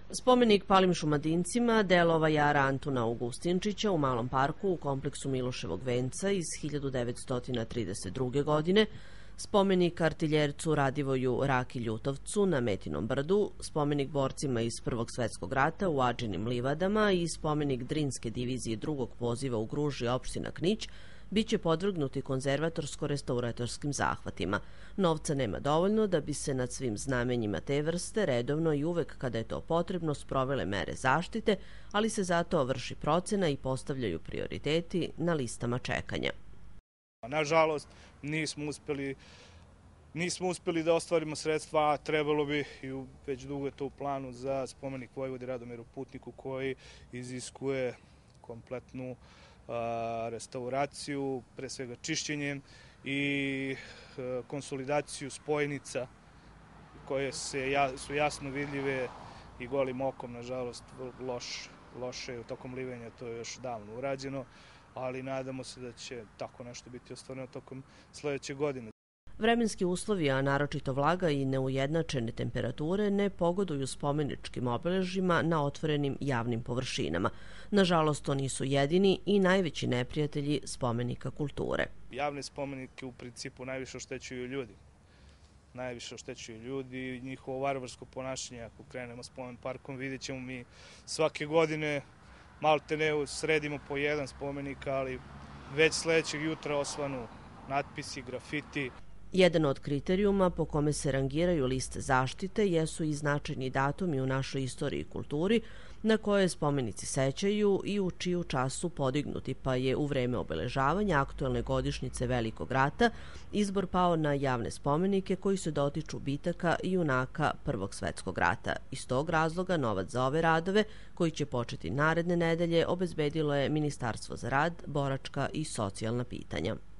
Spomenik palim Šumadincima delova jara Antuna Augustinčića u Malom parku u kompleksu Miloševog venca iz 1932. godine, spomenik artiljercu Radivoju Raki Ljutovcu na Metinom brdu, spomenik borcima iz Prvog svetskog rata u Adžinim livadama i spomenik Drinske divizije drugog poziva u Gruži opština Knić biće podvrgnuti konzervatorsko-restauratorskim zahvatima. Novca nema dovoljno da bi se nad svim znamenjima te vrste redovno i uvek kada je to potrebno sprovele mere zaštite, ali se zato vrši procena i postavljaju prioriteti na listama čekanja. Nažalost, nismo uspeli da ostvarimo sredstva, a trebalo bi, i već dugo je to u planu, za spomenik Vojvodi Radomiru Putniku koji iziskuje kompletnu restauraciju, pre svega čišćenjem i konsolidaciju spojnica koje su jasno vidljive i golim okom, nažalost, loše tokom livenja, to je još davno urađeno, ali nadamo se da će tako nešto biti ostvareno tokom sledeće godine. Vremenski uslovi, a naročito vlaga i neujednačene temperature, ne pogoduju spomeničkim obeležjima na otvorenim javnim površinama. Nažalost, to nisu jedini i najveći neprijatelji spomenika kulture. Javne spomenike u principu najviše oštećuju ljudi. I njihovo varvarsko ponašanje. Ako krenemo spomen parkom, vidjet ćemo mi svake godine maltene sredimo po jedan spomenik, ali već sledećeg jutra osvanu natpisi, grafiti. Jedan od kriterijuma po kome se rangiraju liste zaštite jesu i značajni datumi u našoj istoriji i kulturi na koje spomenici sećaju i u čiju čast su podignuti, pa je u vreme obeležavanja aktuelne godišnjice Velikog rata izbor pao na javne spomenike koji se dotiču bitaka i junaka Prvog svetskog rata. Iz tog razloga novac za ove radove, koji će početi naredne nedelje, obezbedilo je Ministarstvo za rad, boračka i socijalna pitanja.